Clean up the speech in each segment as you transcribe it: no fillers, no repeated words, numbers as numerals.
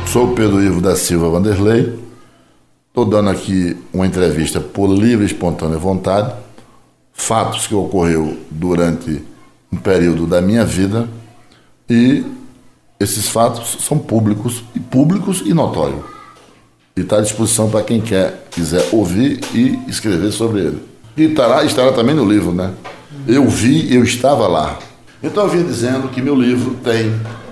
Sou o Pedro Ivo da Silva Vanderlei, estou dando aqui uma entrevista por livre e espontânea vontade, fatos que ocorreu durante um período da minha vida, e esses fatos são públicos e notórios. E está à disposição para quem quiser ouvir e escrever sobre ele. E estará também no livro, né? Eu vi, eu estava lá. Então eu vinha dizendo que meu livro tem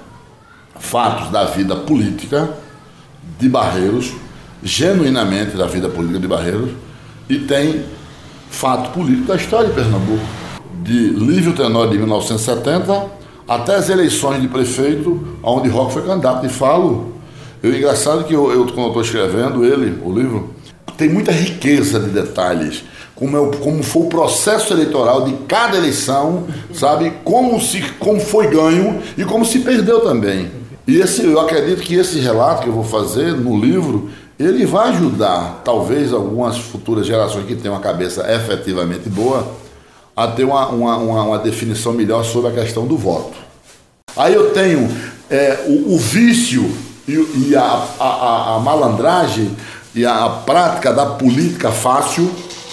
fatos da vida política de Barreiros, genuinamente da vida política de Barreiros, e tem fato político da história de Pernambuco, de Lívio Tenório de 1970 até as eleições de prefeito, onde Roque foi candidato. E falo, engraçado que eu quando estou escrevendo o livro, tem muita riqueza de detalhes, como foi o processo eleitoral de cada eleição, sabe? Como foi ganho e como se perdeu também. E eu acredito que esse relato que eu vou fazer no livro, ele vai ajudar, talvez, algumas futuras gerações que tenham uma cabeça efetivamente boa, a ter uma definição melhor sobre a questão do voto. Aí eu tenho o vício e a malandragem e a prática da política fácil,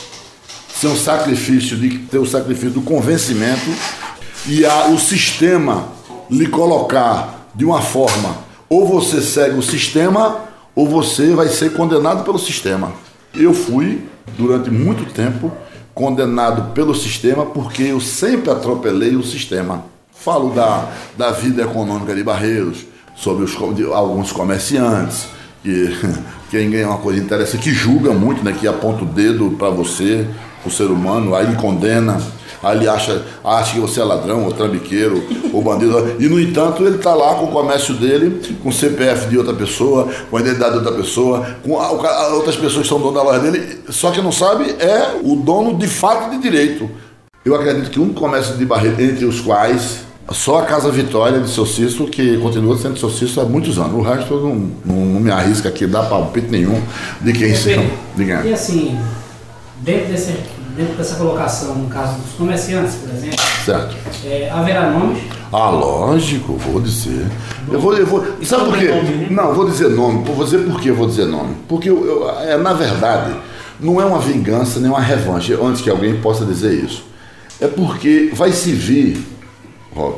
ter o sacrifício do convencimento, e o sistema lhe colocar de uma forma, ou você segue o sistema, ou você vai ser condenado pelo sistema. Eu fui, durante muito tempo, condenado pelo sistema porque eu sempre atropelei o sistema. Falo da vida econômica de Barreiros, sobre alguns comerciantes, que quem ganha uma coisa interessante, que julga muito, né, que aponta o dedo para você, o ser humano, aí ele condena, aí ele acha que você é ladrão, ou trambiqueiro, ou bandido, e no entanto ele está lá com o comércio dele, com o CPF de outra pessoa, com a identidade de outra pessoa, com outras pessoas que são donas da loja dele, só que não sabe é o dono de fato de direito. Eu acredito que o único comércio de Barreiro, entre os quais só a Casa Vitória de Seu Cícero, que continua sendo Seu Cícero há muitos anos. O resto eu não me arrisco aqui, dá palpite nenhum de quem são. E assim, dentro dessa colocação, no caso dos comerciantes, por exemplo, certo. Haverá nomes? Ah, lógico, vou dizer. Eu vou sabe por quê? Não, vou dizer nome. Vou dizer por que eu vou dizer nome. Porque, na verdade, não é uma vingança nem uma revanche, antes que alguém possa dizer isso. É porque vai se vir, Rob,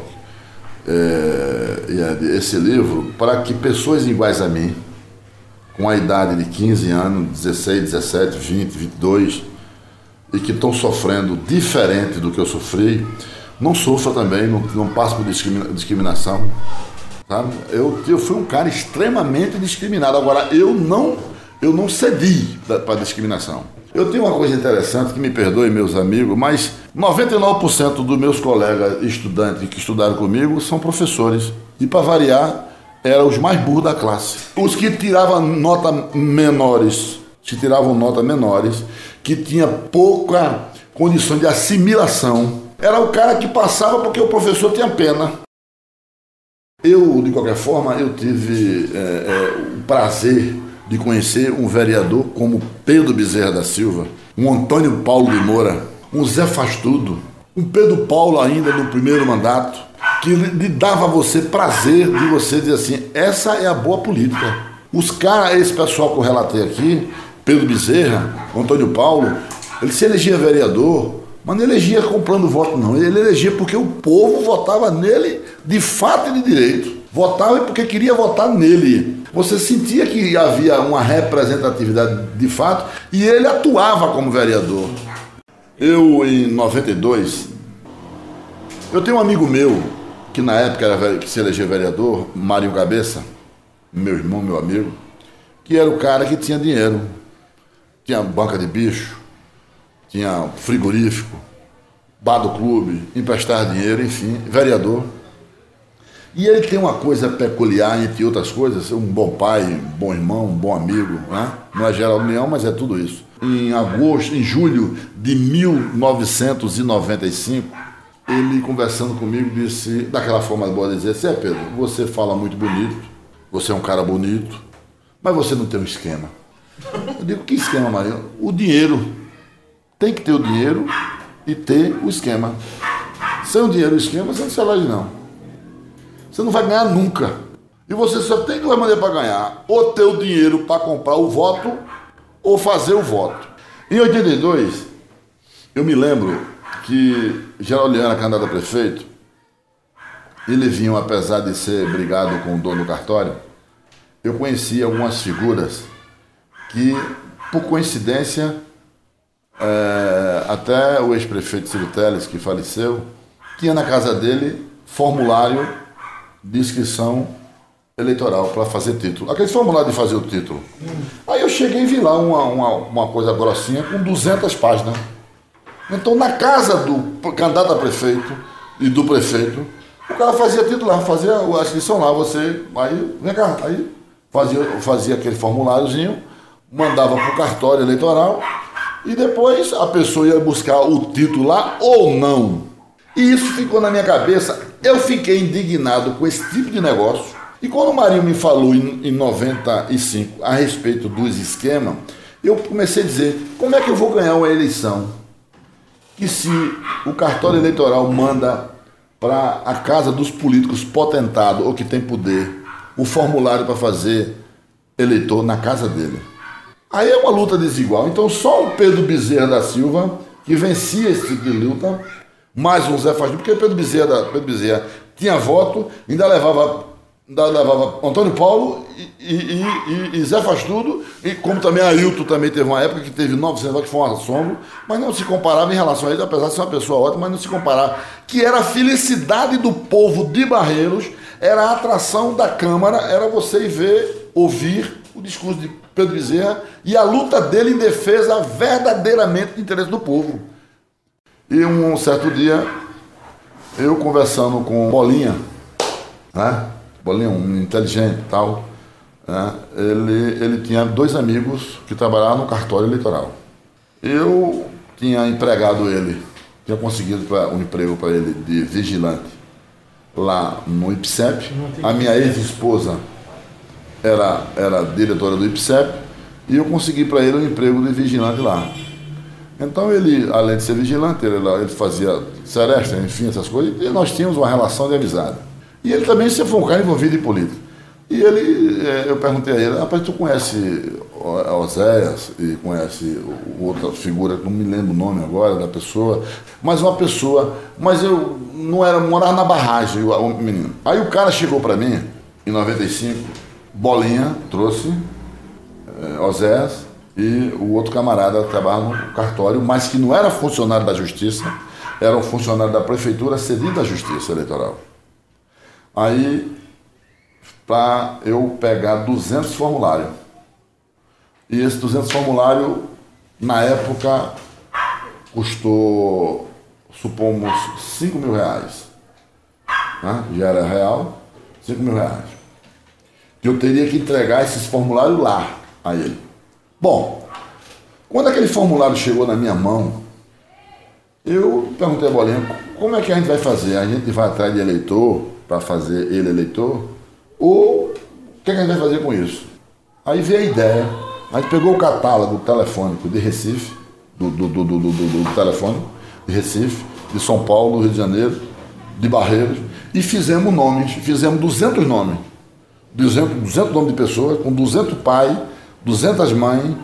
esse livro para que pessoas iguais a mim, com a idade de 15 anos, 16, 17, 20, 22, e que estão sofrendo diferente do que eu sofri, não sofra também, não passe por discriminação, sabe? Eu fui um cara extremamente discriminado. Agora, eu não cedi para discriminação. Eu tenho uma coisa interessante, que me perdoem meus amigos, mas 99% dos meus colegas estudantes que estudaram comigo são professores. E para variar, eram os mais burros da classe. Os que tiravam nota menores, que tinha pouca condição de assimilação, era o cara que passava porque o professor tinha pena. Eu, de qualquer forma, eu tive o prazer de conhecer um vereador como Pedro Bezerra da Silva, um Antônio Paulo de Moura, um Zé Fastudo, um Pedro Paulo ainda no primeiro mandato, que lhe dava a você prazer de você dizer assim, essa é a boa política. Os caras, esse pessoal que eu relatei aqui, Pedro Bezerra, Antônio Paulo, ele se elegia vereador, mas não elegia comprando voto não, ele elegia porque o povo votava nele de fato e de direito. Votava porque queria votar nele. Você sentia que havia uma representatividade de fato e ele atuava como vereador. Eu, em 92, eu tenho um amigo meu, que na época que se elegeu vereador, Marinho Cabeça, meu irmão, meu amigo, que era o cara que tinha dinheiro. Tinha banca de bicho, tinha frigorífico, bar do clube, emprestar dinheiro, enfim, vereador. E ele tem uma coisa peculiar, entre outras coisas, um bom pai, um bom irmão, um bom amigo, né? Não é Geraldo Leão, mas é tudo isso. Em julho de 1995, ele conversando comigo disse, daquela forma boa de dizer, Pedro, você fala muito bonito, você é um cara bonito, mas você não tem um esquema. Eu digo, que esquema, Marinho? O dinheiro. Tem que ter o dinheiro e ter o esquema. Sem o dinheiro e o esquema, você não se elege, não. Você não vai ganhar nunca. E você só tem duas maneiras para ganhar: ou ter o dinheiro para comprar o voto, ou fazer o voto. Em 82, eu me lembro que Geraldo Liana, candidato a prefeito, ele vinha, apesar de ser brigado com o dono do cartório, eu conhecia algumas figuras que, por coincidência, até o ex-prefeito Ciro Teles, que faleceu, tinha na casa dele formulário de inscrição eleitoral para fazer título. Aquele formulário de fazer o título. Aí eu cheguei e vi lá uma coisa grossinha com 200 páginas. Então, na casa do candidato a prefeito e do prefeito, o cara fazia título lá, fazia a inscrição lá, aí, vem cá, aí fazia aquele formuláriozinho, mandava para o cartório eleitoral e depois a pessoa ia buscar o título lá ou não. E isso ficou na minha cabeça. Eu fiquei indignado com esse tipo de negócio. E quando o Marinho me falou em 95 a respeito dos esquemas, eu comecei a dizer: como é que eu vou ganhar uma eleição que, se o cartório eleitoral manda para a casa dos políticos potentados ou que tem poder o formulário para fazer eleitor na casa dele? Aí é uma luta desigual. Então só o Pedro Bezerra da Silva, que vencia esse tipo de luta, mais um Zé Faz Tudo, porque Pedro Bezerra tinha voto, ainda levava Antônio Paulo e Zé Faz Tudo, e como também Ailton também teve uma época que teve 900 votos, que foi um assombro, mas não se comparava em relação a ele, apesar de ser uma pessoa ótima, mas não se comparava, que era a felicidade do povo de Barreiros, era a atração da Câmara, era você ver, ouvir o discurso de Pedro Bezerra e a luta dele em defesa verdadeiramente do interesse do povo. E um certo dia, eu conversando com Bolinha, né? Bolinha, um inteligente e tal, né? Ele tinha dois amigos que trabalhavam no cartório eleitoral. Eu tinha empregado ele, tinha conseguido um emprego para ele de vigilante lá no IPSEP. A minha ex-esposa era diretora do IPSEP e eu consegui para ele um emprego de vigilante lá. Então ele, além de ser vigilante, ele fazia seresta, enfim, essas coisas, e nós tínhamos uma relação de amizade. E ele também sempre foi um cara envolvido em política. E eu perguntei a ele: rapaz, tu conhece Oséias e conhece outra figura, não me lembro o nome agora da pessoa, mas eu morava na barragem, o menino. Aí o cara chegou para mim, em 95, Bolinha trouxe Oséias e o outro camarada que trabalhava no cartório, mas que não era funcionário da Justiça, era um funcionário da Prefeitura cedido à Justiça Eleitoral. Aí, para eu pegar 200 formulários. E esses 200 formulários, na época, custou, supomos, 5 mil reais. Né? Já era real, 5 mil reais. Que eu teria que entregar esses formulários lá a ele. Bom, quando aquele formulário chegou na minha mão, eu perguntei a Bolinha: como é que a gente vai fazer? A gente vai atrás de eleitor para fazer ele eleitor? Ou o que a gente vai fazer com isso? Aí veio a ideia. A gente pegou o catálogo telefônico de Recife, do telefone de Recife, de São Paulo, do Rio de Janeiro, de Barreiros, e fizemos nomes, fizemos 200 nomes. 200 nomes de pessoas, com 200 pais, 200 mães,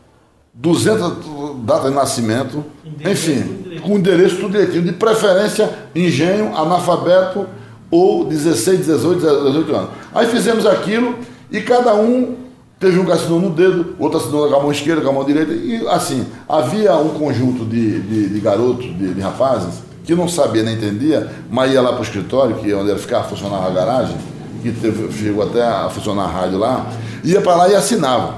200 datas de nascimento, enfim, com endereço tudo direitinho, de preferência engenho, analfabeto ou 16, 18 anos. Aí fizemos aquilo e cada um teve um que assinou no dedo, outro assinou com a mão esquerda, com a mão direita, e assim, havia um conjunto de garotos, de rapazes, que não sabia nem entendia, mas ia lá para o escritório, que é onde ele ficava, funcionava a garagem, que chegou até a funcionar a rádio lá, ia para lá e assinava.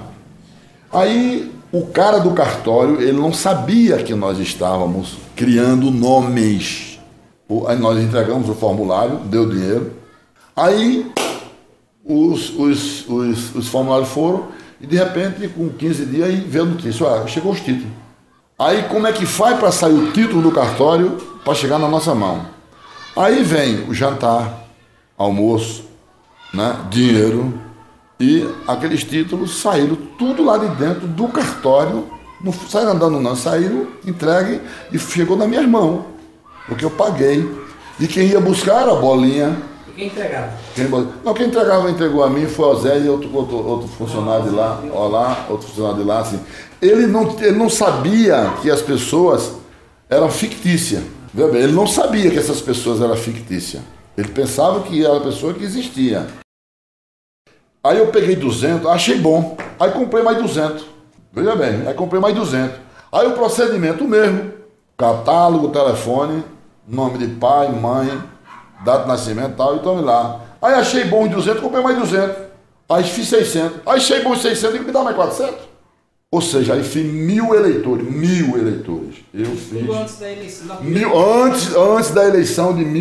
Aí o cara do cartório, ele não sabia que nós estávamos criando nomes. Aí nós entregamos o formulário, deu dinheiro. Aí os formulários foram e de repente, com 15 dias, aí veio a notícia: chegou os títulos. Aí como é que faz para sair o título do cartório para chegar na nossa mão? Aí vem o jantar, almoço, né, dinheiro, e aqueles títulos saíram tudo lá de dentro do cartório, não saíram andando não, saíram, entregue e chegou nas minhas mãos, porque eu paguei. E quem ia buscar era a Bolinha, Quem entregava? Quem entregou a mim foi o Zé e outro funcionário de lá, outro funcionário de lá, assim. Ele não sabia que as pessoas eram fictícias. Ele não sabia que essas pessoas eram fictícias. Ele pensava que era a pessoa que existia. Aí eu peguei 200, achei bom. Aí comprei mais 200. Veja bem, aí comprei mais 200. Aí o procedimento mesmo, catálogo, telefone, nome de pai, mãe, data de nascimento e tal, e tome lá. Aí achei bom os 200, comprei mais 200. Aí fiz 600. Aí achei bom os 600 e me dá mais 400. Ou seja, aí fiz 1.000 eleitores. 1.000 eleitores. Eu fiz. Tudo antes da eleição. Antes da eleição de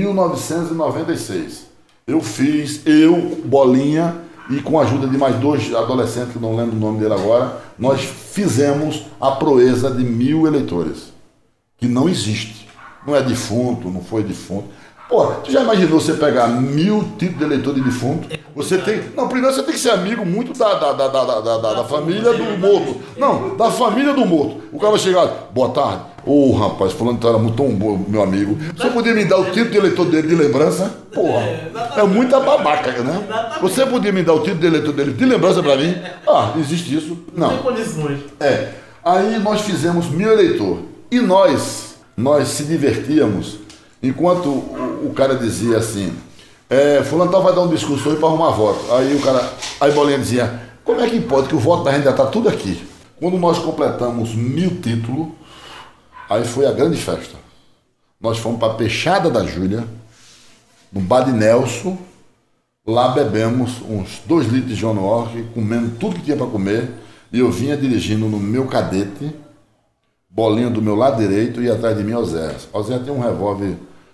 1996. Eu fiz, Bolinha, e com a ajuda de mais 2 adolescentes, que não lembro o nome dele agora, nós fizemos a proeza de 1.000 eleitores. Que não existe. Não é defunto, não foi defunto. Pô, tu já imaginou você pegar 1.000 tipos de eleitor de defunto? Você tem. Não, primeiro você tem que ser amigo muito da família do morto. Não, da família do morto. O cara vai chegar, boa tarde. Ô, rapaz, fulano era muito bom, meu amigo. Você podia me dar o título de eleitor dele de lembrança? Porra, é muita babaca, né? Você podia me dar o título de eleitor dele de lembrança pra mim? Ah, existe isso? Não. Tem condições. Aí nós fizemos 1.000 eleitores. E nós se divertíamos. Enquanto o cara dizia assim, fulano tal vai dar um discurso hoje para arrumar voto. Aí Bolinha dizia, como é que pode que o voto da gente já está tudo aqui? Quando nós completamos 1.000 títulos, aí foi a grande festa. Nós fomos para a Peixada da Júlia, no bar de Nelson, lá bebemos uns 2 litros de John Walker, comendo tudo que tinha para comer, e eu vinha dirigindo no meu cadete, Bolinha do meu lado direito e atrás de mim Oséias. Oséias tem um revólver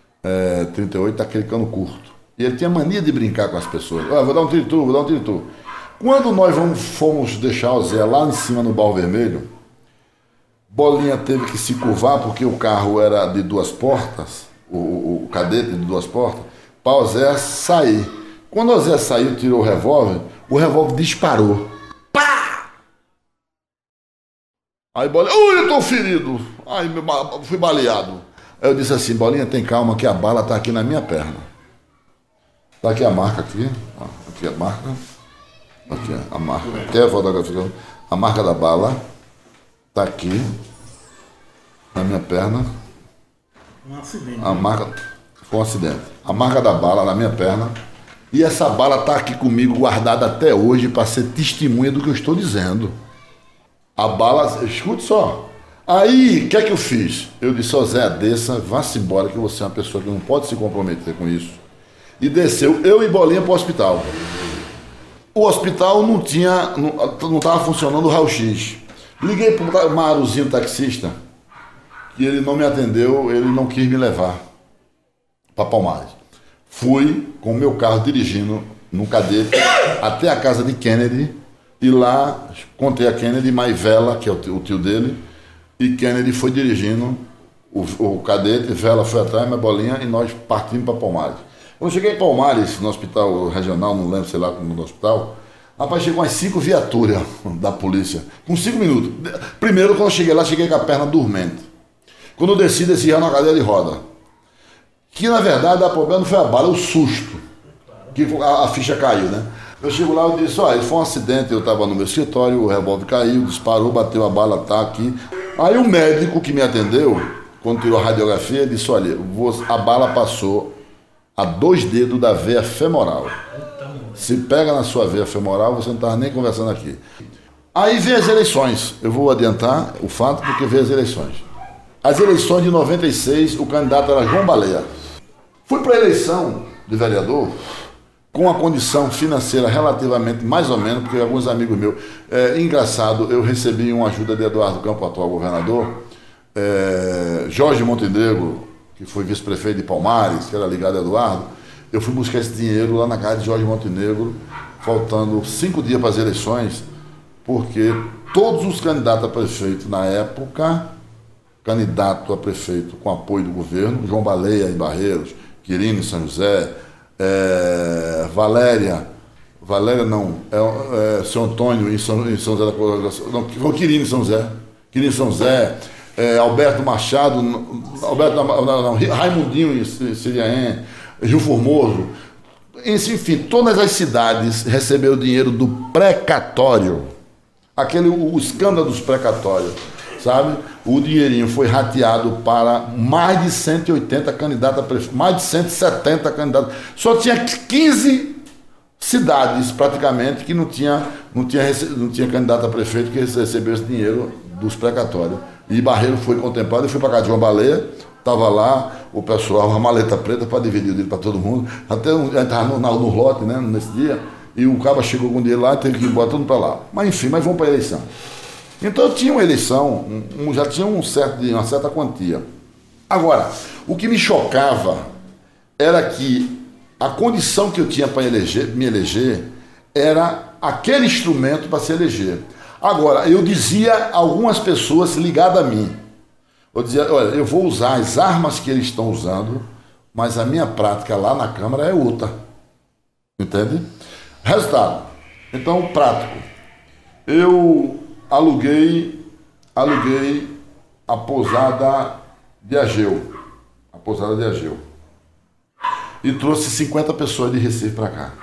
38, aquele cano curto. E ele tinha mania de brincar com as pessoas. Vou dar um tiro tu, vou dar um tiro tu. Quando nós fomos deixar Oséias lá em cima no Barro Vermelho, Bolinha teve que se curvar porque o carro era de 2 portas, o cadete de 2 portas, para Oséias sair. Quando Oséias saiu, tirou o revólver disparou. Aí Bolinha, eu tô ferido. Aí fui baleado. Aí eu disse assim, Bolinha, tem calma que a bala tá aqui na minha perna. Tá aqui a marca aqui. Aqui a marca. Aqui a marca. Até a fotografia. A marca da bala tá aqui na minha perna. Um acidente. Foi um acidente. A marca da bala na minha perna. E essa bala tá aqui comigo guardada até hoje para ser testemunha do que eu estou dizendo. A bala, escute só. Aí, o que é que eu fiz? Eu disse, Zé, desça, vá-se embora, que você é uma pessoa que não pode se comprometer com isso. E desceu, eu e Bolinha para o hospital. O hospital não estava funcionando o raio-x. Liguei para o Maruzinho taxista, que ele não me atendeu, ele não quis me levar para Palmares. Fui com o meu carro dirigindo no cadete até a casa de Kennedy, e lá contei a Kennedy, Maivela, que é o tio dele, e Kennedy foi dirigindo o cadete, Vela foi atrás, minha Bolinha, e nós partimos para Palmares. Quando cheguei em Palmares, no hospital regional, não lembro, sei lá, no hospital, rapaz, chegou umas 5 viaturas da polícia, com 5 minutos. Primeiro, quando eu cheguei lá, cheguei com a perna dormente. Quando eu desci já na cadeira de roda. Que, na verdade, o problema não foi a bala, o susto. Que a ficha caiu, né? Eu chego lá e disse, olha, foi um acidente, eu estava no meu escritório, o revólver caiu, disparou, bateu a bala, tá aqui. Aí o médico que me atendeu, quando tirou a radiografia, disse, olha, a bala passou a 2 dedos da veia femoral. Se pega na sua veia femoral, você não estava nem conversando aqui. Aí vem as eleições. Eu vou adiantar o fato porque vem as eleições. As eleições de 96, o candidato era João Baleia. Fui para a eleição de vereador com a condição financeira relativamente, mais ou menos, porque alguns amigos meus... engraçado, eu recebi uma ajuda de Eduardo Campos, atual governador, Jorge Montenegro, que foi vice-prefeito de Palmares, que era ligado a Eduardo. Eu fui buscar esse dinheiro lá na casa de Jorge Montenegro, faltando 5 dias para as eleições, porque todos os candidatos a prefeito na época, candidato a prefeito com apoio do governo, João Baleia em Barreiros, Quirino em São José, São Antônio em São José da Coroação, não, foi Quirino em São José, Alberto Machado, Raimundinho em Siriaém, Rio Formoso, enfim, todas as cidades receberam dinheiro do precatório. O escândalo dos precatórios, sabe? O dinheirinho foi rateado para mais de 180 candidatos a prefeito, mais de 170 candidatos. Só tinha 15 cidades, praticamente, que não tinha candidato a prefeito que recebeu esse dinheiro dos precatórios. E Barreiro foi contemplado, eu fui para casa de João Baleia, estava lá, o pessoal, uma maleta preta para dividir o dinheiro para todo mundo. Até a gente estava no lote, né, nesse dia, e o cabo chegou com o dinheiro lá e teve que ir embora tudo para lá. Mas enfim, mas vamos para a eleição. Então tinha uma eleição, já tinha uma certa quantia. Agora, o que me chocava era que a condição que eu tinha para me eleger era aquele instrumento para se eleger. Agora, eu dizia a algumas pessoas ligadas a mim, eu dizia, olha, eu vou usar as armas que eles estão usando, mas a minha prática lá na Câmara é outra. Entende? Resultado. Então, prático. Eu aluguei a pousada de Ageu. A pousada de Ageu. E trouxe 50 pessoas de Recife para cá.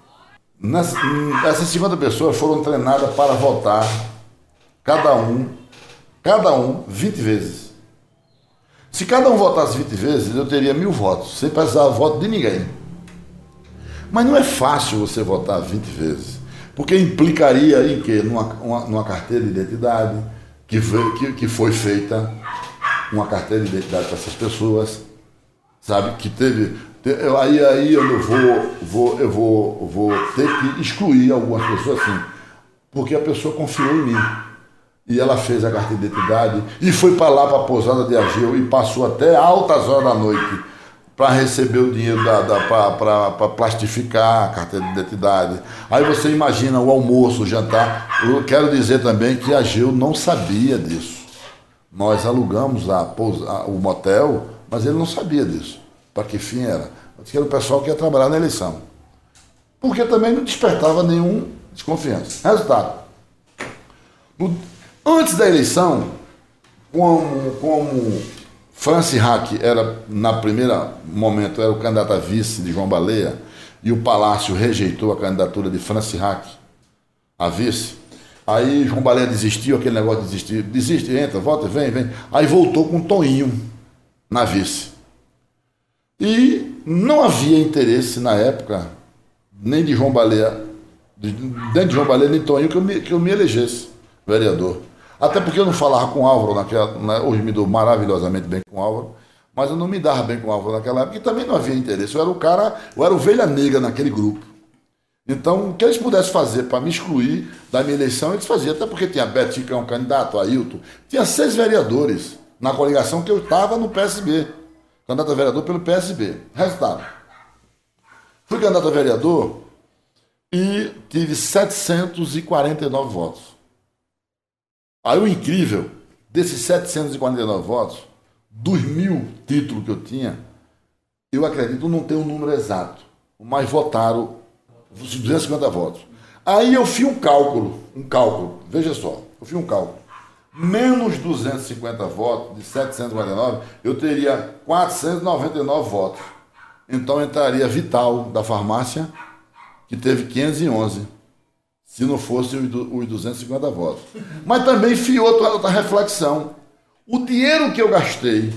Essas 50 pessoas foram treinadas para votar, cada um 20 vezes. Se cada um votasse 20 vezes, eu teria 1000 votos, sem precisar voto de ninguém. Mas não é fácil você votar 20 vezes, porque implicaria em quê? Numa carteira de identidade, que foi feita uma carteira de identidade para essas pessoas, sabe, que teve... Aí eu vou ter que excluir algumas pessoas assim, porque a pessoa confiou em mim. E ela fez a carteira de identidade e foi para lá, para a pousada de Ageu, e passou até altas horas da noite para receber o dinheiro para plastificar a carteira de identidade. Aí você imagina o almoço, o jantar. Eu quero dizer também que Ageu não sabia disso. Nós alugamos o motel, mas ele não sabia disso. Para que fim era? Que era o pessoal que ia trabalhar na eleição. Porque também não despertava nenhuma desconfiança. Resultado. Antes da eleição, como Francis Hack era, na primeira momento, era o candidato a vice de João Baleia, e o Palácio rejeitou a candidatura de Francis Hack a vice, aí João Baleia desistiu, aquele negócio de desistir, desiste, entra, volta, vem. Aí voltou com Toinho na vice. E não havia interesse na época, nem de João Baleia, nem de João Baleia, nem de Toinho, que eu me elegesse vereador. Até porque eu não falava com o Álvaro hoje me dou maravilhosamente bem com o Álvaro, mas eu não me dava bem com o Álvaro naquela época, e também não havia interesse. Eu era ovelha negra naquele grupo. Então, o que eles pudessem fazer para me excluir da minha eleição, eles faziam, até porque tinha Betinho, que é um candidato, Ailton, tinha 6 vereadores na coligação que eu estava no PSB. Candidato a vereador pelo PSB. Resultado. Fui candidato a vereador e tive 749 votos. Aí o incrível, desses 749 votos, dos 1000 títulos que eu tinha, eu acredito, não tenho um número exato, mas votaram 250 votos. Aí eu fiz um cálculo, veja só, eu fiz um cálculo. Menos 250 votos, de 749, eu teria 499 votos. Então entraria Vital, da farmácia, que teve 511, se não fosse os 250 votos. Mas também fiz outra reflexão. O dinheiro que eu gastei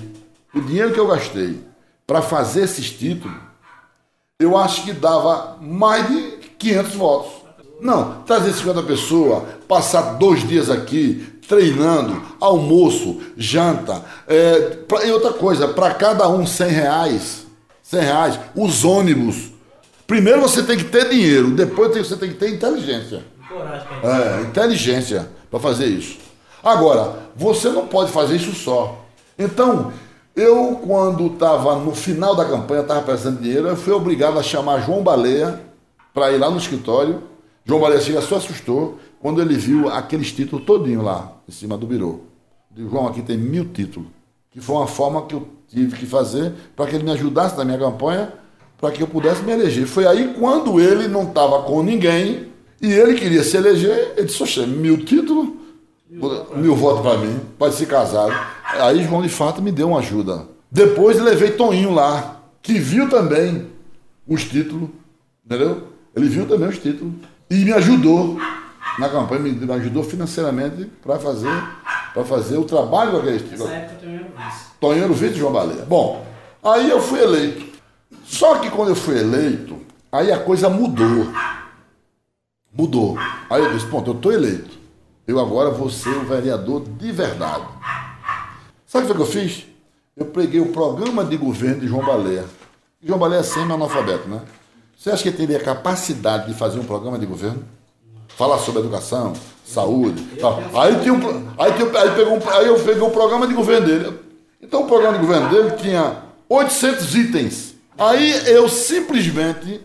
para fazer esses títulos, eu acho que dava mais de 500 votos. Não, trazer 50 pessoas, passar 2 dias aqui, treinando, almoço, janta, e outra coisa, para cada um R$100, os ônibus. Primeiro você tem que ter dinheiro, depois você tem que ter inteligência. Inteligência para fazer isso. Agora, você não pode fazer isso só. Então, eu quando estava no final da campanha, estava precisando de dinheiro, eu fui obrigado a chamar João Baleia para ir lá no escritório. João Baleia se assustou quando ele viu aqueles títulos todinho lá, em cima do birô. Digo, João, aqui tem 1000 títulos. Que foi uma forma que eu tive que fazer para que ele me ajudasse na minha campanha, para que eu pudesse me eleger. Foi aí quando ele não estava com ninguém e ele queria se eleger, ele disse, oxe, 1000 títulos, 1000 votos para mim, pode se casar. Aí João, de fato, me deu uma ajuda. Depois levei Toinho lá, que viu também os títulos, Entendeu? Ele viu também os títulos. E me ajudou na campanha, me ajudou financeiramente para fazer o trabalho com aqueles títulos. Nessa época Tonho era o vice. Tonho era o vice de João Baleia. Bom, aí eu fui eleito. Só que quando eu fui eleito, aí a coisa mudou. Mudou. Aí eu disse, pronto, eu estou eleito. Eu agora vou ser um vereador de verdade. Sabe o que eu fiz? Eu preguei o programa de governo de João Baleia. João Baleia é semi-analfabeto, né? Você acha que ele teria capacidade de fazer um programa de governo? Falar sobre educação, saúde, tal. Aí eu peguei o programa de governo dele. Então o programa de governo dele tinha 800 itens. Aí eu simplesmente,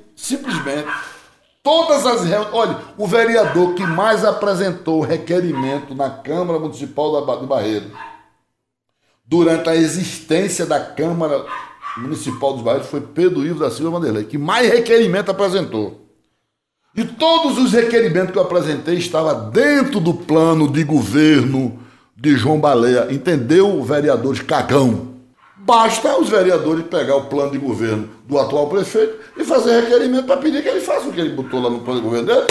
todas as reuniões... Olha, o vereador que mais apresentou requerimento na Câmara Municipal de Barreiro, durante a existência da Câmara Municipal dos Barreiros, foi Pedro Ivo da Silva Vanderlei, que mais requerimento apresentou. E todos os requerimentos que eu apresentei estavam dentro do plano de governo de João Baleia. Entendeu, vereadores cagão? Basta os vereadores pegar o plano de governo do atual prefeito e fazer requerimento para pedir que ele faça o que ele botou lá no plano de governo dele.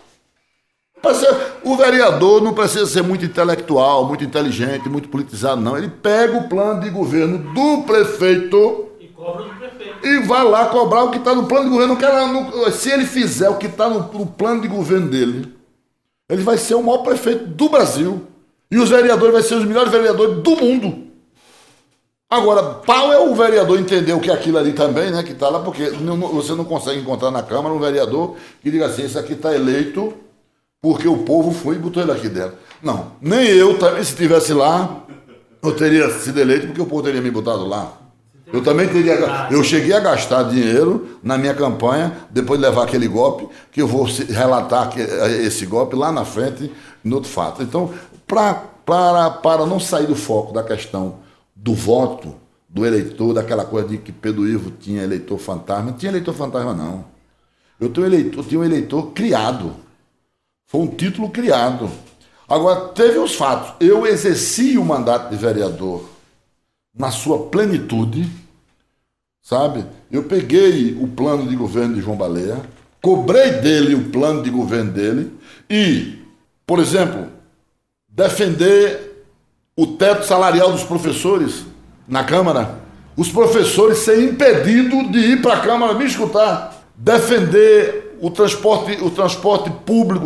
O vereador não precisa ser muito intelectual, muito inteligente, muito politizado, não. Ele pega o plano de governo do prefeito E cobra do prefeito. e vai lá cobrar o que está no plano de governo. Se ele fizer o que está no plano de governo dele, ele vai ser o maior prefeito do Brasil. E os vereadores vão ser os melhores vereadores do mundo. Agora, pau é o vereador entender o que é aquilo ali também, né? Que está lá, porque você não consegue encontrar na Câmara um vereador que diga assim, esse aqui está eleito porque o povo foi e botou ele aqui dentro. Não, nem eu também, se estivesse lá, eu teria sido eleito porque o povo teria me botado lá. Eu também teria... Eu cheguei a gastar dinheiro na minha campanha, depois de levar aquele golpe, que eu vou relatar esse golpe lá na frente, no outro fato. Então, para não sair do foco da questão do voto, do eleitor, daquela coisa de que Pedro Ivo tinha eleitor fantasma, não tinha eleitor fantasma, não. Eu tinha um eleitor criado. Foi um título criado. Agora, teve os fatos. Eu exerci o mandato de vereador na sua plenitude, sabe? Eu peguei o plano de governo de João Baleia, cobrei dele o plano de governo dele e, por exemplo, defender o teto salarial dos professores na Câmara, os professores serem impedidos de ir para a Câmara me escutar, defender o transporte público,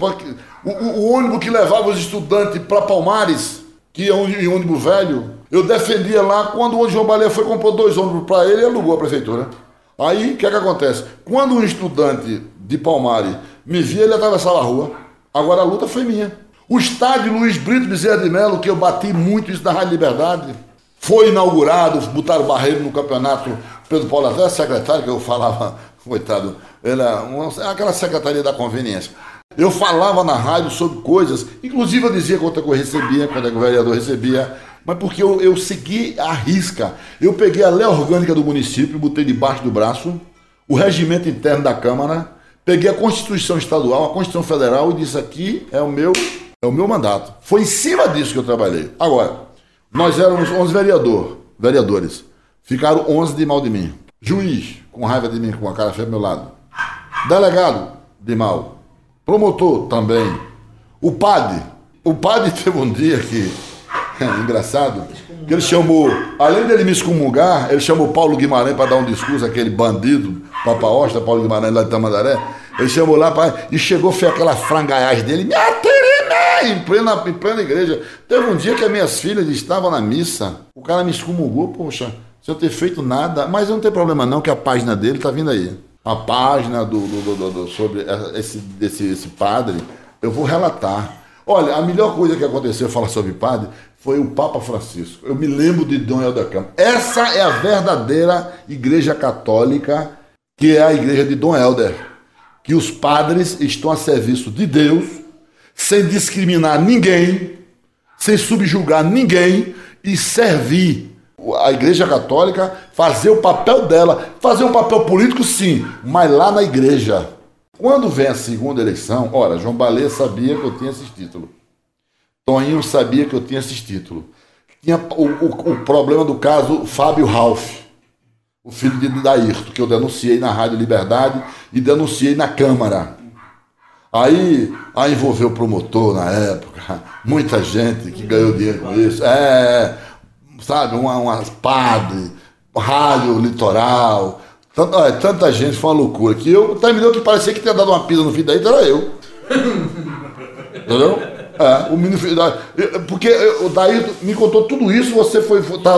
o ônibus que levava os estudantes para Palmares, que é em ônibus velho. Eu defendia lá, quando o João Baleia foi, comprou 2 ônibus para ele e alugou a prefeitura. Aí, o que é que acontece? Quando um estudante de Palmares me via, ele atravessava a rua. Agora a luta foi minha. O estádio Luiz Brito Bezerra de Melo, que eu bati muito isso na Rádio Liberdade, foi inaugurado, botaram Barreiro no campeonato. Pedro Paulo, até secretário que eu falava, coitado, aquela secretaria da conveniência. Eu falava na rádio sobre coisas, inclusive eu dizia quanto eu recebia, quando o vereador recebia, mas porque eu segui a risca. Eu peguei a lei orgânica do município, botei debaixo do braço, o regimento interno da Câmara, peguei a Constituição Estadual, a Constituição Federal e disse aqui é o meu mandato. Foi em cima disso que eu trabalhei. Agora, nós éramos 11 vereadores. Ficaram 11 de mal de mim. Juiz, com raiva de mim, com a cara feia do meu lado. Delegado, de mal. Promotor, também. O padre teve um dia que, engraçado, que ele chamou, além dele me excomungar, ele chamou Paulo Guimarães para dar um discurso, aquele bandido, Papaosta, Paulo Guimarães lá de Tamandaré. Ele chamou lá e chegou, fez aquela frangaiagem dele, me atirei em plena igreja. Teve um dia que as minhas filhas estavam na missa, o cara me excomungou, poxa, sem eu ter feito nada, mas não tem problema não, que a página dele tá vindo aí. A página sobre esse padre, eu vou relatar. Olha, a melhor coisa que aconteceu, falar sobre padre, foi o Papa Francisco. Eu me lembro de Dom Helder Campos. Essa é a verdadeira igreja católica, que é a igreja de Dom Helder. Que os padres estão a serviço de Deus, sem discriminar ninguém, sem subjugar ninguém e servir a Igreja Católica, fazer o papel dela, fazer um papel político sim, mas lá na igreja. Quando vem a segunda eleição, ora, João Baleia sabia que eu tinha esses títulos. Toninho sabia que eu tinha esses títulos. Tinha o problema do caso Fábio Ralph. o filho de Dairto, que eu denunciei na Rádio Liberdade e denunciei na Câmara. Aí envolveu o promotor na época, muita gente que ganhou dinheiro com isso. Sabe, umas padre, rádio litoral, tanta gente, foi uma loucura. Que eu terminou que parecia que tinha dado uma pisa no filho daí, era eu. Entendeu? O menino filho da... Porque o Daí me contou tudo isso, você estava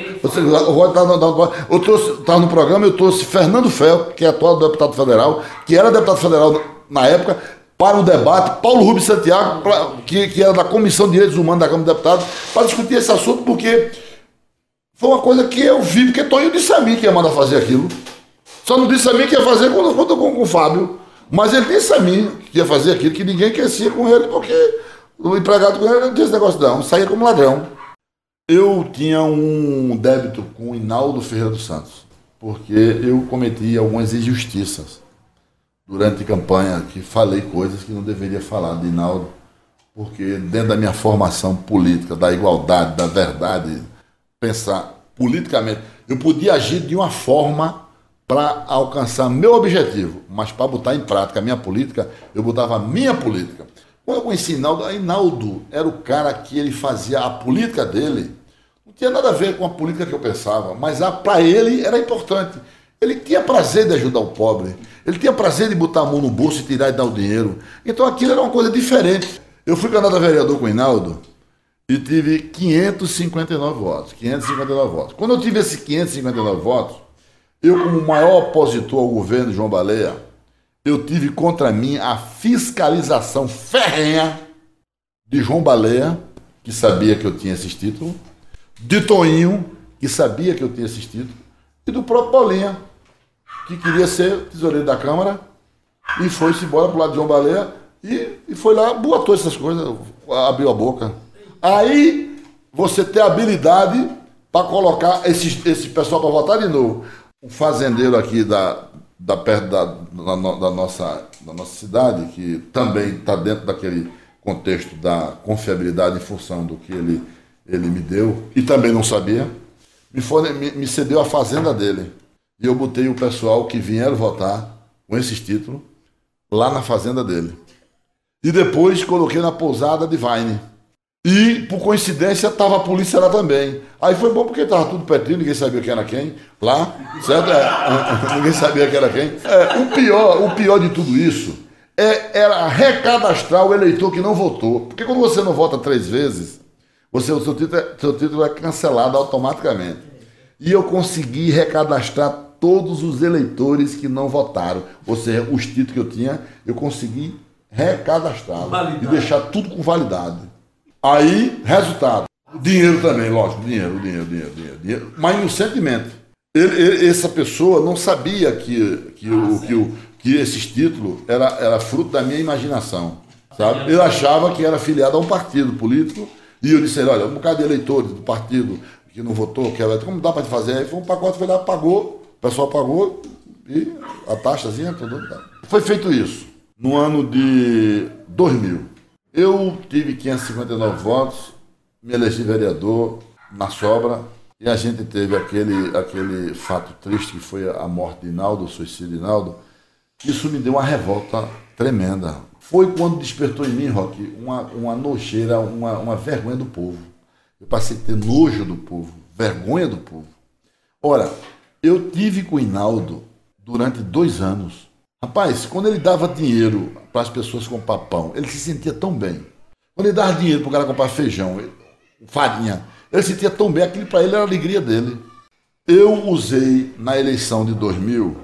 no programa, eu trouxe Fernando Fel, que é atual deputado federal, que era deputado federal na época, para o debate, Paulo Rubens Santiago, que era da Comissão de Direitos Humanos da Câmara de Deputados, para discutir esse assunto, porque foi uma coisa que eu vi, porque Toninho disse a mim que ia mandar fazer aquilo. Só não disse a mim que ia fazer quando com o Fábio. Mas ele disse a mim que ia fazer aquilo, que ninguém queria com ele, porque o empregado com ele não tinha esse negócio não, saía como ladrão. Eu tinha um débito com o Hinaldo Ferreira dos Santos, porque eu cometi algumas injustiças durante a campanha, que falei coisas que não deveria falar de Hinaldo, porque dentro da minha formação política, da igualdade, da verdade, pensar politicamente, eu podia agir de uma forma para alcançar meu objetivo, mas para botar em prática a minha política, eu botava a minha política. Quando eu conheci Hinaldo era o cara que ele fazia a política dele, não tinha nada a ver com a política que eu pensava, mas para ele era importante. Ele tinha prazer de ajudar o pobre, ele tinha prazer de botar a mão no bolso e tirar e dar o dinheiro. Então aquilo era uma coisa diferente. Eu fui candidato a vereador com o Hinaldo e tive 559 votos. 559 votos. Quando eu tive esses 559 votos, eu, como maior opositor ao governo de João Baleia, eu tive contra mim a fiscalização ferrenha de João Baleia, que sabia que eu tinha esses títulos, de Toninho, que sabia que eu tinha esses títulos, e do próprio Paulinha, que queria ser tesoureiro da Câmara, e foi-se embora pro lado de João Baleia, e foi lá, boatou essas coisas, abriu a boca. Aí você tem habilidade para colocar esse pessoal para votar de novo. Um fazendeiro aqui perto da nossa cidade, que também está dentro daquele contexto da confiabilidade em função do que ele me deu, e também não sabia, me cedeu a fazenda dele. E eu botei o pessoal que vieram votar com esses títulos lá na fazenda dele. E depois coloquei na pousada de Vaine. E, por coincidência, estava a polícia lá também. Aí foi bom porque estava tudo pertinho, ninguém sabia quem era quem, lá, certo? Ninguém sabia quem era quem. O pior de tudo isso era recadastrar o eleitor que não votou. Porque quando você não vota 3 vezes, o seu título é cancelado automaticamente. E eu consegui recadastrar todos os eleitores que não votaram. Ou seja, os títulos que eu tinha, eu consegui recadastrá-los e deixar tudo com validade. Aí, resultado. Dinheiro também, lógico, dinheiro. Mas inocentemente. Essa pessoa não sabia que esses títulos era fruto da minha imaginação. Sabe? Ele achava que era filiado a um partido político. E eu disse, olha, um bocado de eleitores do partido que não votou, como dá para te fazer? Aí foi um pacote, foi lá, pagou, o pessoal pagou, e a taxazinha, tudo. Foi feito isso no ano de 2000. Eu tive 559 votos, me elegi vereador na Sobra, e a gente teve aquele fato triste que foi a morte de Hinaldo, o suicídio de Hinaldo. Isso me deu uma revolta tremenda. Foi quando despertou em mim, Roque, uma nojeira, uma vergonha do povo. Eu passei a ter nojo do povo, vergonha do povo. Ora, eu tive com o Hinaldo durante 2 anos. Rapaz, quando ele dava dinheiro para as pessoas comprar pão, ele se sentia tão bem. Quando ele dava dinheiro para o cara comprar feijão, farinha, ele se sentia tão bem, aquilo para ele era a alegria dele. Eu usei na eleição de 2000,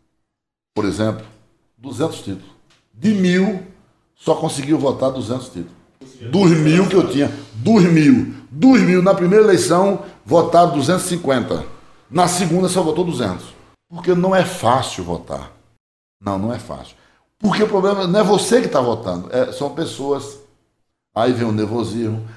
por exemplo, 200 títulos. De 1000, só conseguiu votar 200 títulos. Dos 1000 que eu tinha, dos mil, na primeira eleição, votaram 250. Na segunda, só votou 200. Porque não é fácil votar. Não é fácil. Porque o problema não é você que está votando, são pessoas. Aí vem o nervosismo,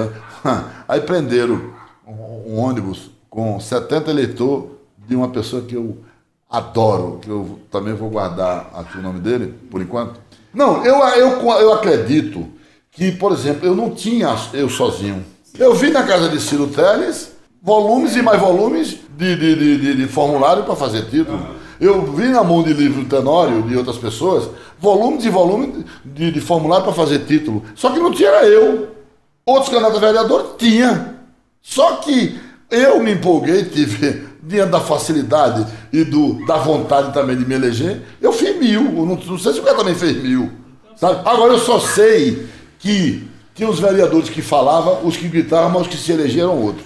aí prenderam um ônibus com 70 eleitores de uma pessoa que eu adoro, que eu também vou guardar aqui o nome dele, por enquanto. Não, eu acredito que, por exemplo, eu não tinha eu sozinho. Eu vim na casa de Ciro Teles, volumes e mais volumes de formulário para fazer título. Eu vi na mão de livro do Tenório, de outras pessoas, volumes e volumes de formulário para fazer título. Só que não tinha era eu. Outros candidatos a vereador tinha. Só que eu me empolguei, tive, diante da facilidade e da vontade também de me eleger, eu fiz 1000. Não sei se o cara também fez 1000. Sabe? Agora eu só sei que tinha os vereadores que falavam, os que gritavam, mas os que se elegeram outros.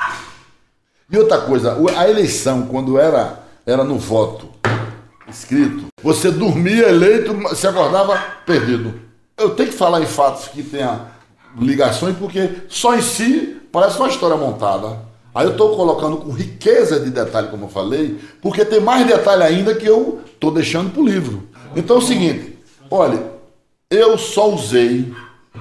E outra coisa, a eleição, quando era no voto escrito, você dormia eleito, se acordava perdido. Eu tenho que falar em fatos que tenha ligações, porque só em si parece uma história montada. Aí eu estou colocando com riqueza de detalhe, como eu falei, porque tem mais detalhe ainda que eu estou deixando para o livro. Então é o seguinte, olha, eu só usei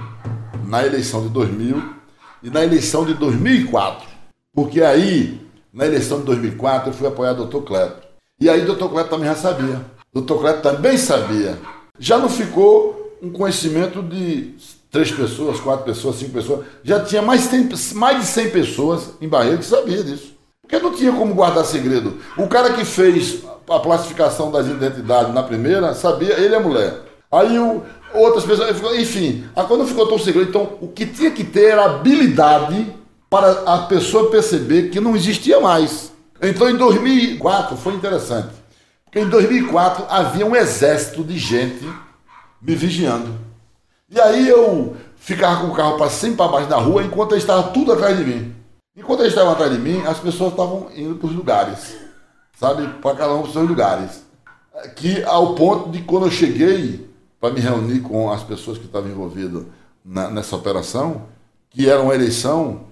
na eleição de 2000 e na eleição de 2004, porque aí, na eleição de 2004, eu fui apoiar o Dr. Cleto. E aí o Dr. Cleto também já sabia. O Dr. Cleto também sabia. Já não ficou um conhecimento de 3 pessoas, 4 pessoas, 5 pessoas. Já tinha mais de 100 pessoas em Barreiro que sabia disso. Porque não tinha como guardar segredo. O cara que fez a classificação das identidades na primeira, sabia, ele é mulher. Aí outras pessoas, enfim, quando ficou tão segredo, então o que tinha que ter era habilidade para a pessoa perceber que não existia mais. Então em 2004 foi interessante, porque em 2004 havia um exército de gente me vigiando. E aí eu ficava com o carro para cima e para baixo da rua, enquanto eles estavam tudo atrás de mim. Enquanto eles estavam atrás de mim, as pessoas estavam indo para os lugares, sabe, para cada um dos seus lugares. Que ao ponto de quando eu cheguei para me reunir com as pessoas que estavam envolvidas nessa operação, que era uma eleição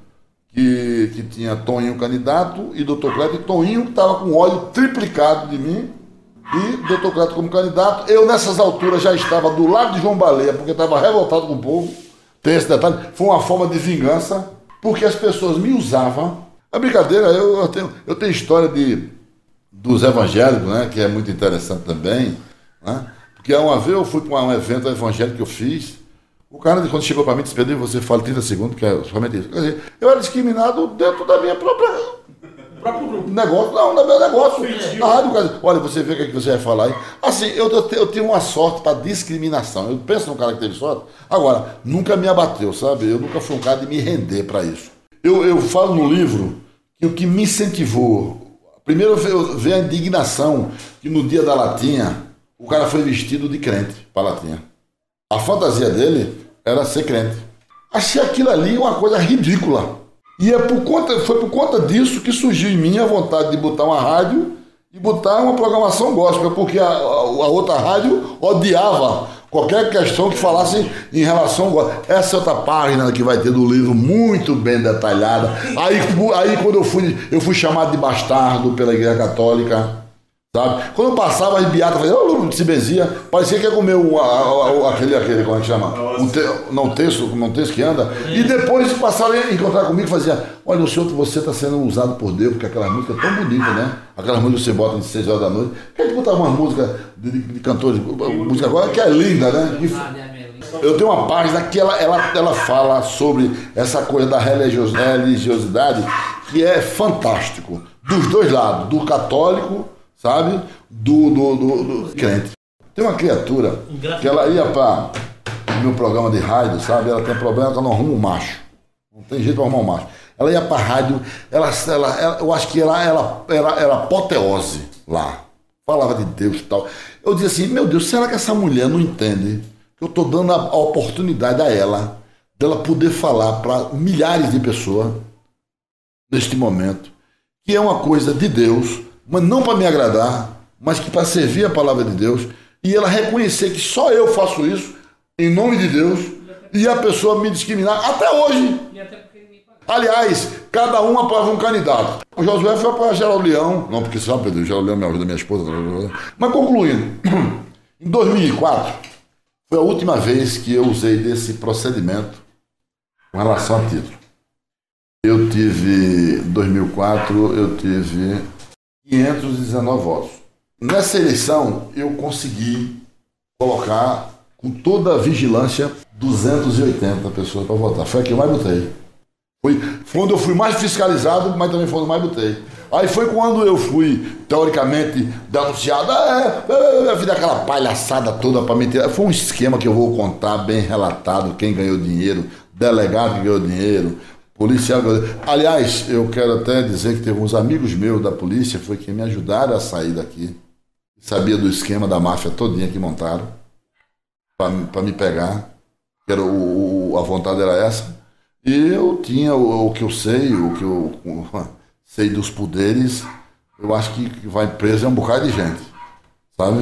que tinha Toninho candidato e Dr. Cleto, e Toninho estava com óleo triplicado de mim, e Dr. Cleto como candidato. Eu nessas alturas já estava do lado de João Baleia, porque estava revoltado com o povo. Tem esse detalhe, foi uma forma de vingança, porque as pessoas me usavam. A brincadeira, eu tenho história dos evangélicos, né, que é muito interessante também, né? Porque uma vez eu fui para um evento evangélico que eu fiz, o cara, quando chegou para mim, disse: Pedro, você fala 30 segundos, que é somente isso. Quer dizer, eu era discriminado dentro da minha própria negócio, não, no meu negócio. Na rádio, olha, você vê o que você vai falar aí. Assim, eu tenho uma sorte para discriminação. Eu penso num cara que teve sorte. Agora, nunca me abateu, sabe? Eu nunca fui um cara de me render para isso. Eu falo no livro que o que me incentivou, primeiro veio a indignação que no dia da Latinha, o cara foi vestido de crente para a Latinha. A fantasia dele era ser crente. Achei aquilo ali uma coisa ridícula. E foi por conta disso que surgiu em mim a vontade de botar uma rádio e botar uma programação gospel, porque a outra rádio odiava qualquer questão que falasse em relação ao gospel. Essa é outra página que vai ter do livro, muito bem detalhada. Aí quando eu fui chamado de bastardo pela Igreja Católica, sabe? Quando eu passava, as beatas faziam, se benzia, parecia que ia comer aquele, como é que chama? Um texto que anda. E depois passaram a encontrar comigo e faziam: olha, o senhor, você está sendo usado por Deus, porque aquela música é tão bonita, né? Aquelas músicas que você bota de 6 horas da noite. Por que botar uma música de cantores, música agora que é linda, né? Eu tenho uma página que ela fala sobre essa coisa da religiosidade, que é fantástico. Dos dois lados, do católico, sabe? Do crente. Tem uma criatura que ela ia para o meu programa de rádio, sabe? Ela tem problema que ela não arruma um macho. Não tem jeito para arrumar um macho. Ela ia para a rádio, eu acho que ela era apoteose lá. Falava de Deus e tal. Eu dizia assim: meu Deus, será que essa mulher não entende que eu estou dando a oportunidade a ela dela poder falar para milhares de pessoas neste momento, que é uma coisa de Deus, mas não para me agradar, mas que para servir a palavra de Deus, e ela reconhecer que só eu faço isso em nome de Deus, e a pessoa me discriminar até hoje. Aliás, cada um aprova um candidato. O Josué foi para Geraldo Leão, não, porque sabe, Pedro, Geraldo Leão me ajuda, minha esposa. Mas concluindo, em 2004 foi a última vez que eu usei desse procedimento com relação a título. Eu tive, em 2004, eu tive 519 votos. Nessa eleição, eu consegui colocar, com toda a vigilância, 280 pessoas para votar. Foi a que eu mais botei. Foi quando eu fui mais fiscalizado, mas também foi onde mais botei. Aí foi quando eu fui, teoricamente, denunciado. Eu fiz aquela palhaçada toda para meter. Foi um esquema que eu vou contar bem relatado, quem ganhou dinheiro, delegado que ganhou dinheiro, policial. Aliás, eu quero até dizer que teve uns amigos meus da polícia, foi quem me ajudaram a sair daqui. Sabia do esquema da máfia todinha que montaram para me pegar. Era a vontade era essa. E eu tinha o que eu sei, o que eu sei dos poderes. Eu acho que vai preso é um bocado de gente, sabe?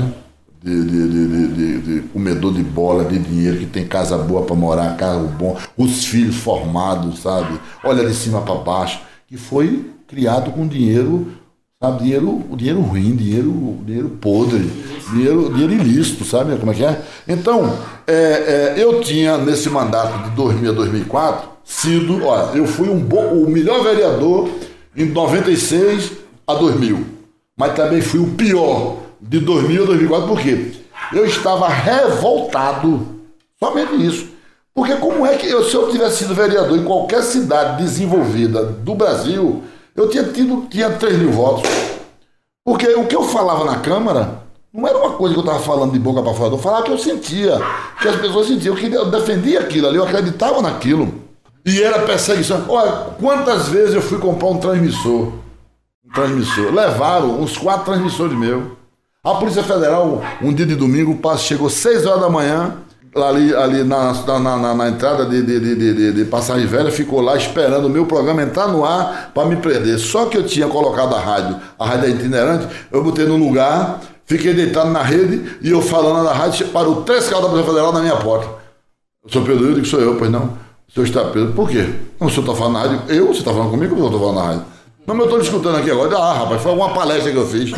De comedor de bola, de dinheiro, que tem casa boa para morar, carro bom, os filhos formados, sabe? Olha de cima para baixo, que foi criado com dinheiro, sabe? Dinheiro ruim, dinheiro podre, dinheiro ilícito, sabe como é que é? Então, eu tinha nesse mandato de 2000 a 2004 sido, olha, eu fui o melhor vereador em 96 a 2000, mas também fui o pior de 2000 a 2004, por quê? Eu estava revoltado, somente isso. Porque como é que se eu tivesse sido vereador em qualquer cidade desenvolvida do Brasil, eu tinha 3 mil votos. Porque o que eu falava na Câmara não era uma coisa que eu estava falando de boca para fora, eu falava que eu sentia, que as pessoas sentiam, eu defendia aquilo ali, eu acreditava naquilo. E era perseguição. Olha, quantas vezes eu fui comprar um transmissor? Levaram uns 4 transmissores meus. A Polícia Federal, um dia de domingo, chegou 6 horas da manhã, ali na entrada de Passagem Velha, ficou lá esperando o meu programa entrar no ar para me prender. Só que eu tinha colocado a rádio é itinerante, eu botei no lugar, fiquei deitado na rede e eu falando na rádio, parou 3 carros da Polícia Federal na minha porta. O senhor Pedro, eu digo, sou eu, pois não. O senhor está preso. Por quê? Não, o senhor está falando na rádio. Você está falando comigo ou eu estou falando na rádio? Não, mas eu estou escutando aqui agora. Rapaz, foi alguma palestra que eu fiz.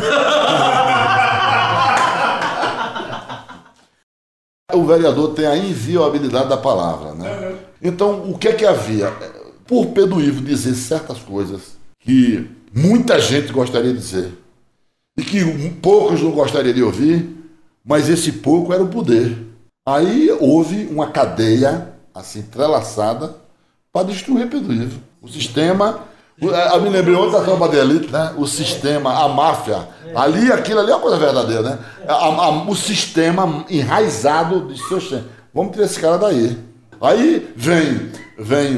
O vereador tem a inviolabilidade da palavra, né? Então, o que é que havia? Por Pedro Ivo dizer certas coisas que muita gente gostaria de dizer e que poucos não gostariam de ouvir, mas esse pouco era o poder. Aí houve uma cadeia assim, entrelaçada, para destruir Pedro Ivo. O sistema, eu me lembrei ontem da tropa de elite, né? O sistema, a máfia, aquilo ali é uma coisa verdadeira, né? O sistema enraizado de seus tempos. Vamos tirar esse cara daí. Aí vem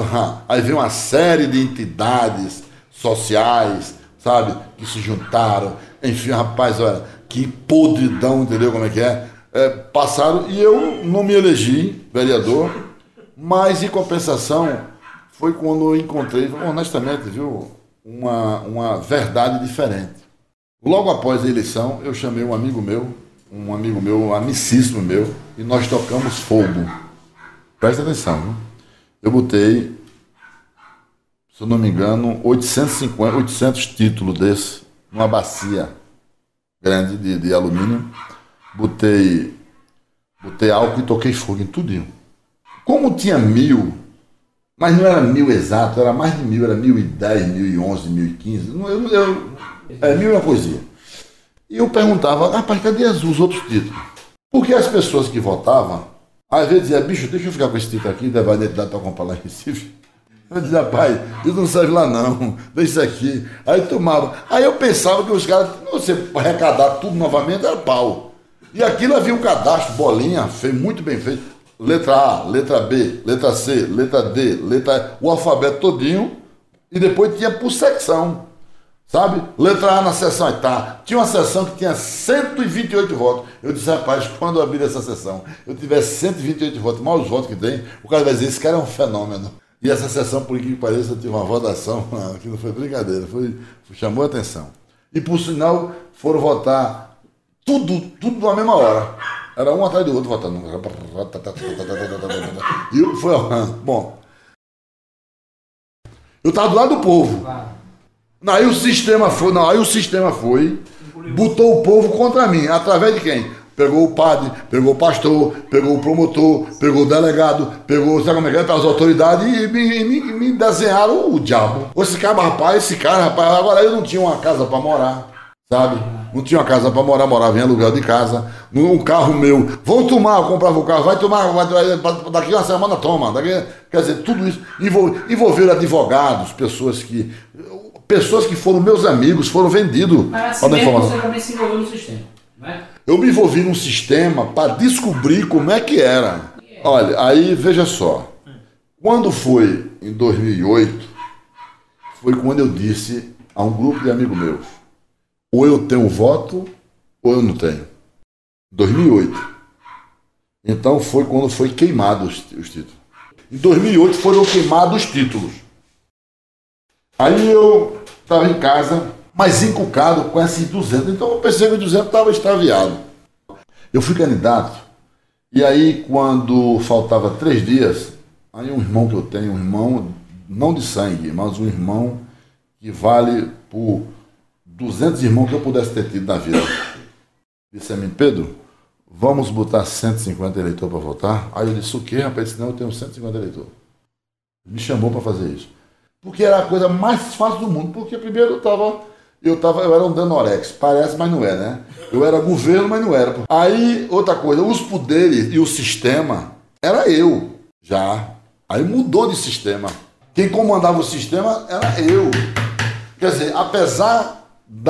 uma série de entidades sociais, sabe? Que se juntaram. Enfim, rapaz, olha, que podridão, entendeu como é que é? Passaram e eu não me elegi vereador, mas em compensação foi quando eu encontrei, honestamente, viu, uma verdade diferente. Logo após a eleição, eu chamei um amigo meu, amicíssimo meu, e nós tocamos fogo. Presta atenção, viu? Eu botei, se eu não me engano, 800 títulos desses numa bacia grande de alumínio. Botei álcool e toquei fogo em tudinho. Como tinha 1000, mas não era 1000 exato, era mais de 1000, era 1010, 1011, 1015, 1000 é uma coisinha. E eu perguntava, rapaz, cadê os outros títulos? Porque as pessoas que votavam, às vezes diziam, bicho, deixa eu ficar com esse título aqui, levar a identidade para comprar lá em Recife. Eu dizia, rapaz, isso não serve lá não, deixa isso aqui. Aí tomava. Aí eu pensava que os caras, você arrecadar tudo novamente, era pau. E aquilo havia um cadastro, bolinha, muito bem feito. Letra A, letra B, letra C, letra D, o alfabeto todinho. E depois tinha por secção, sabe? Letra A na seção, aí tá. Tinha uma seção que tinha 128 votos. Eu disse, rapaz, quando eu abrir essa seção, eu tiver 128 votos, mais os votos que tem, o cara vai dizer, esse cara é um fenômeno. E essa sessão, por que pareça, tive uma votação que não foi brincadeira, chamou a atenção. E por sinal, foram votar tudo na mesma hora. Era um atrás do outro votando. E foi, bom. Eu estava do lado do povo. Aí o sistema foi, botou o povo contra mim. Através de quem? Pegou o padre, pegou o pastor, pegou o promotor, pegou o delegado, pegou, sabe como é que é, as autoridades e me desenharam o diabo. Esse cara, rapaz, agora eu não tinha uma casa para morar. sabe? Não tinha casa para morar, morava em aluguel de casa. Um carro meu, vão tomar, eu comprava o carro, vai tomar, daqui uma semana toma. Quer dizer, tudo isso envolveram advogados, pessoas que foram meus amigos, foram vendidos. Mas assim mesmo você também se envolveu no sistema, né? Eu me envolvi num sistema para descobrir como é que era. Olha, aí veja só. Quando foi em 2008, foi quando eu disse a um grupo de amigos meus, ou eu tenho voto, ou eu não tenho. 2008. Então foi quando foi queimado os títulos. Em 2008 foram queimados os títulos. Aí eu estava em casa, mas encucado com esses 200. Então eu pensei que os 200 estava extraviado. Eu fui candidato, e aí quando faltava 3 dias, aí um irmão que eu tenho, um irmão não de sangue, mas um irmão que vale por 200 irmãos que eu pudesse ter tido na vida. Disse a mim, Pedro, vamos botar 150 eleitores para votar? Aí eu disse, o quê, rapaz? Ele disse, não, eu tenho 150 eleitores. Me chamou para fazer isso. Porque era a coisa mais fácil do mundo. Porque primeiro eu era um Danorex, parece, mas não é, né? Eu era governo, mas não era. Aí, outra coisa, os poderes e o sistema, era eu, já. Aí mudou de sistema. Quem comandava o sistema era eu. Quer dizer, apesar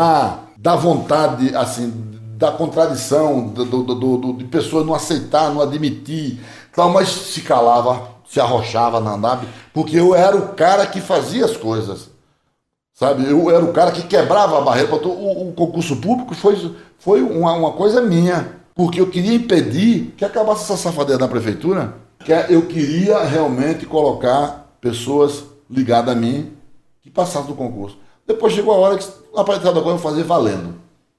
da vontade, assim, da contradição, de pessoas não aceitar, não admitir, tal, mas se calava, se arrochava na andar, porque eu era o cara que fazia as coisas, sabe? Eu era o cara que quebrava a barreira. O concurso público foi uma coisa minha, porque eu queria impedir que acabasse essa safadeira na prefeitura, que eu queria realmente colocar pessoas ligadas a mim que passassem do concurso. Depois chegou a hora que a partir da coisa eu fazer valendo.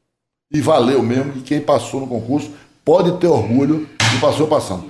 E valeu mesmo, e quem passou no concurso pode ter orgulho e passou passando.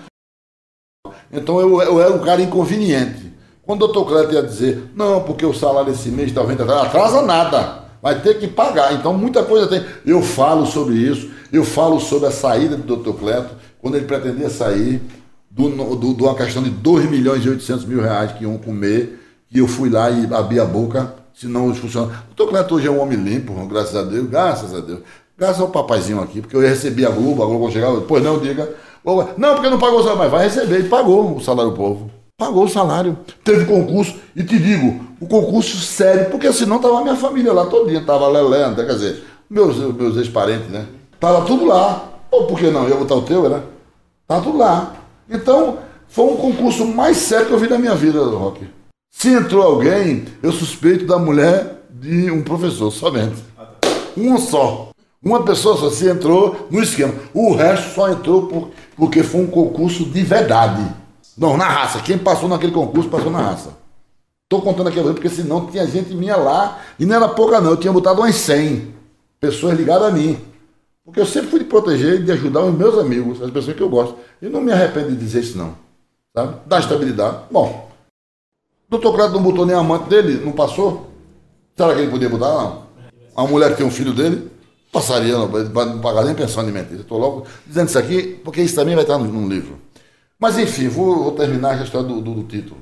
Então eu era um cara inconveniente. Quando o doutor Cleto ia dizer, não, porque o salário esse mês talvez atrasa nada, vai ter que pagar. Então muita coisa tem. Eu falo sobre isso, eu falo sobre a saída do doutor Cleto, quando ele pretendia sair de uma questão de 2.800.000 reais que iam comer, e eu fui lá e abri a boca, senão os funcionários. O doutor Cleto hoje é um homem limpo, graças a Deus, graças a Deus. Graças ao papaizinho aqui, porque eu recebi a Globo chegava, pois não, diga. Não, porque não pagou o salário, mas vai receber, e pagou o salário do povo. Pagou o salário. Teve concurso, e te digo, o concurso sério, porque senão estava a minha família lá todinha, estava Lelé, quer dizer, meus ex-parentes, né? Tava tudo lá. Ou por que não? Eu ia botar o teu, né? Tava tudo lá. Então, foi um concurso mais sério que eu vi na minha vida, Roque. Se entrou alguém, eu suspeito da mulher de um professor, somente. Um só. Uma pessoa só se entrou no esquema. O resto só entrou porque foi um concurso de verdade. Não, na raça. Quem passou naquele concurso, passou na raça. Estou contando aqui porque senão tinha gente minha lá, e não era pouca não, eu tinha botado umas 100 pessoas ligadas a mim. Porque eu sempre fui de proteger e de ajudar os meus amigos, as pessoas que eu gosto. E não me arrependo de dizer isso não. Sabe? Da estabilidade. Bom, o doutor Cleto não botou nem a amante dele, não passou? Será que ele podia botar? Não. A mulher que tem um filho dele, passaria, não pagar nem pensão alimentícia. Estou logo dizendo isso aqui, porque isso também vai estar num livro. Mas enfim, vou terminar a história do título.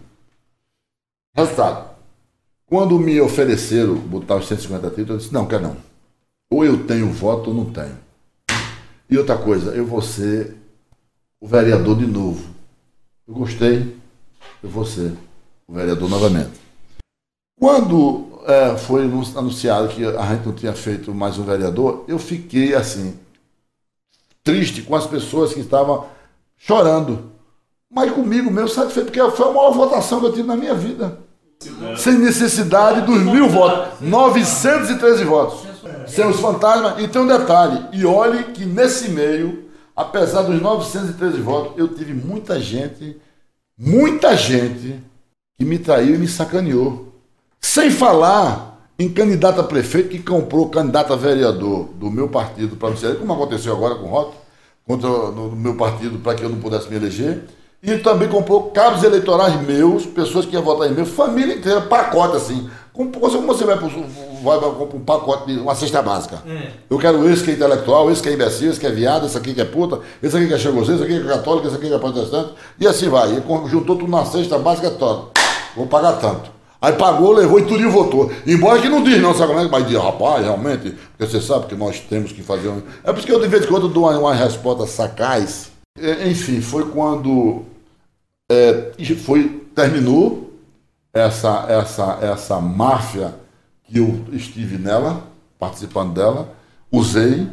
Resultado. Quando me ofereceram botar os 150 títulos, eu disse, não, quero não. Ou eu tenho voto ou não tenho. E outra coisa, eu vou ser o vereador de novo. Eu gostei, eu vou ser o vereador novamente. Quando foi anunciado que a gente não tinha feito mais um vereador, eu fiquei assim, triste com as pessoas que estavam chorando. Mas comigo mesmo satisfeito, porque foi a maior votação que eu tive na minha vida. Sem necessidade dos 1.000 votos. 913 votos. Sem os fantasmas. E tem um detalhe. E olhe que nesse meio, apesar dos 913 votos, eu tive muita gente que me traiu e me sacaneou. Sem falar em candidato a prefeito que comprou candidato a vereador do meu partido para me como aconteceu agora com o Roque, contra o meu partido para que eu não pudesse me eleger. E também comprou cabos eleitorais meus, pessoas que iam votar em mim, família inteira, pacote assim. Como você vai comprar um pacote, uma cesta básica? Eu quero esse que é intelectual, esse que é imbecil, esse que é viado, esse aqui que é puta, esse aqui que é chegoseiro, esse aqui que é católico, esse aqui que é protestante, e assim vai. E juntou tudo na cesta básica toda. Vou pagar tanto. Aí pagou, levou e tudo votou. Embora que não diz não, sabe como é? Mas diz, rapaz, realmente, porque você sabe que nós temos que fazer um... É por isso que eu de vez em quando dou uma resposta sagaz. Enfim, foi quando terminou essa máfia que eu estive nela, participando dela, usei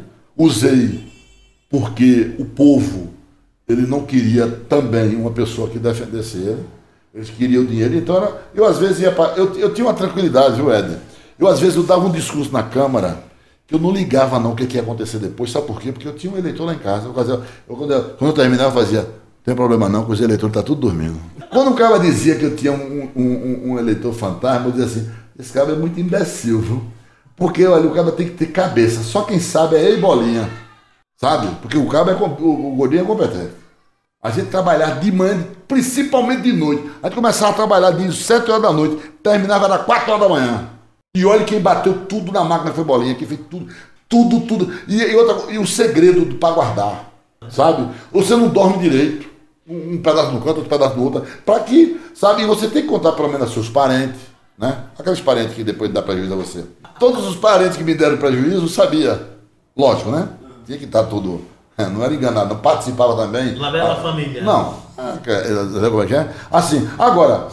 porque o povo, ele não queria também uma pessoa que defendesse ele, eles queriam dinheiro, então eu às vezes ia para... Eu tinha uma tranquilidade, viu, Éder? Às vezes eu dava um discurso na Câmara, que eu não ligava não o que ia acontecer depois, sabe por quê? Porque eu tinha um eleitor lá em casa, quando eu terminava eu fazia, não tem problema não, que os eleitores estão tudo dormindo. Quando o cara dizia que eu tinha um eleitor fantasma, eu dizia assim, esse cara é muito imbecil, viu? Porque olha, o cara tem que ter cabeça, só quem sabe é ele e Bolinha, sabe? Porque o cara o gordinho é competente. A gente trabalhava de manhã, principalmente de noite. A gente começava a trabalhar de 7 horas da noite, terminava era 4 horas da manhã. E olha quem bateu tudo na máquina foi Bolinha, quem fez tudo. E o segredo para guardar, sabe? Você não dorme direito, um pedaço no canto, outro pedaço no outro, para que, sabe? E você tem que contar pelo menos aos seus parentes, né? Aqueles parentes que depois dá prejuízo a você. Todos os parentes que me deram prejuízo, sabia. Lógico, né? Tinha que estar tudo... não era enganado, não participava também. La bela família. Não. Sabe como é que é? Assim, agora,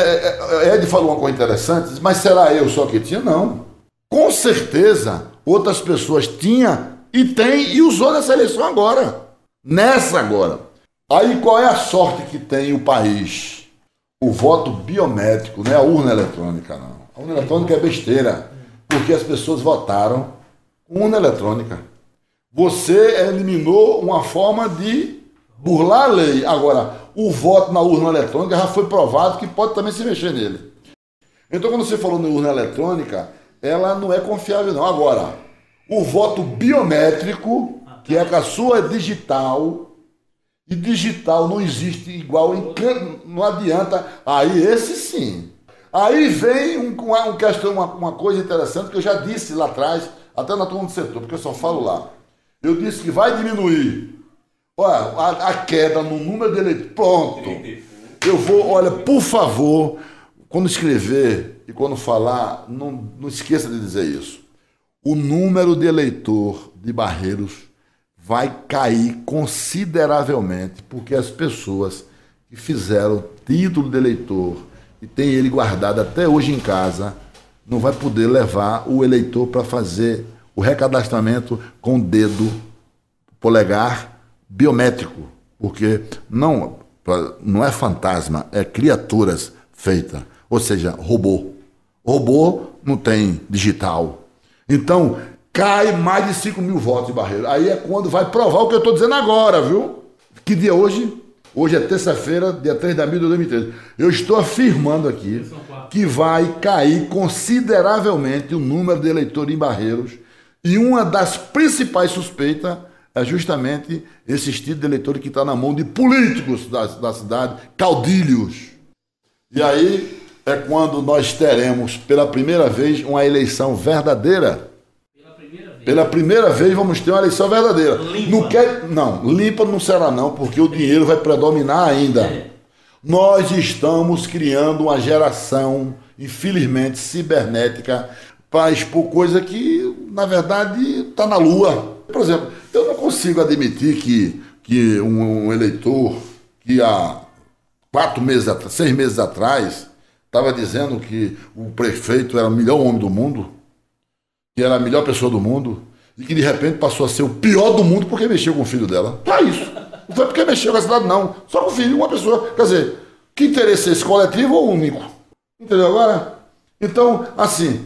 Ed falou uma coisa interessante, mas será eu só que tinha? Não. Com certeza, outras pessoas tinham e tem e usou nessa eleição agora. Nessa agora. Aí qual é a sorte que tem o país? O voto biométrico, não é a urna eletrônica, não. A urna eletrônica é besteira, porque as pessoas votaram com urna eletrônica. Você eliminou uma forma de burlar a lei. Agora, o voto na urna eletrônica já foi provado que pode também se mexer nele. Então, quando você falou na urna eletrônica, ela não é confiável, não. Agora, o voto biométrico, que é que a sua é digital, e digital não existe igual, não adianta. Aí, esse sim. Aí vem uma coisa interessante que eu já disse lá atrás, até na turma do setor, porque eu só falo lá. Eu disse que vai diminuir. Olha, a queda no número de eleitores. Pronto. Eu vou, olha, por favor, quando escrever e quando falar, não esqueça de dizer isso. O número de eleitor de Barreiros vai cair consideravelmente, porque as pessoas que fizeram título de eleitor e tem ele guardado até hoje em casa, não vai poder levar o eleitor para fazer o recadastramento com o dedo polegar biométrico, porque não é fantasma, é criaturas feitas, ou seja, robô. Robô não tem digital. Então, cai mais de 5 mil votos de Barreiro. Aí é quando vai provar o que eu estou dizendo agora, viu? Que dia é hoje? Hoje é terça-feira, dia 3 de abril de 2013. Eu estou afirmando aqui que vai cair consideravelmente o número de eleitores em Barreiros. E uma das principais suspeitas é justamente esse estilo de eleitor que está na mão de políticos da cidade, caudilhos. E aí é quando nós teremos, pela primeira vez, uma eleição verdadeira. Pela primeira vez vamos ter uma eleição verdadeira. Limpa. Não, limpa não será não, porque o dinheiro vai predominar ainda. Nós estamos criando uma geração, infelizmente, cibernética, para expor coisa que, na verdade, está na lua. Por exemplo, eu não consigo admitir que um eleitor que há 6 meses atrás estava dizendo que o prefeito era o melhor homem do mundo, que era a melhor pessoa do mundo, e que de repente passou a ser o pior do mundo porque mexeu com o filho dela. Só isso. Não foi porque mexeu com a cidade, não. Só com o filho, uma pessoa. Quer dizer, que interesse é esse, coletivo ou único? Entendeu agora? Então, assim,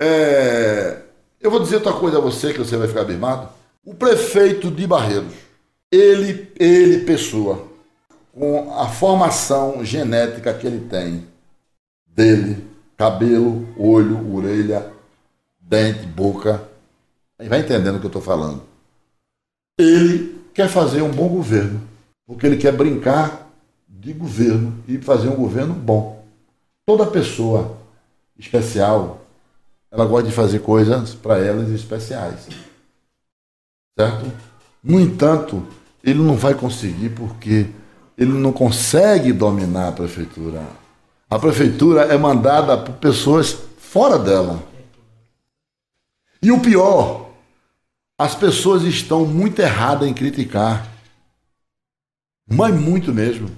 eu vou dizer outra coisa a você, que você vai ficar abismado. O prefeito de Barreiros, ele pessoa, com a formação genética que ele tem, dele, cabelo, olho, orelha, dente, boca, vai entendendo o que eu estou falando. Ele quer fazer um bom governo, porque ele quer brincar de governo e fazer um governo bom. Toda pessoa especial, ela gosta de fazer coisas para elas especiais. Certo? No entanto, ele não vai conseguir porque ele não consegue dominar a prefeitura. A prefeitura é mandada por pessoas fora dela. E o pior, as pessoas estão muito erradas em criticar. Mas muito mesmo.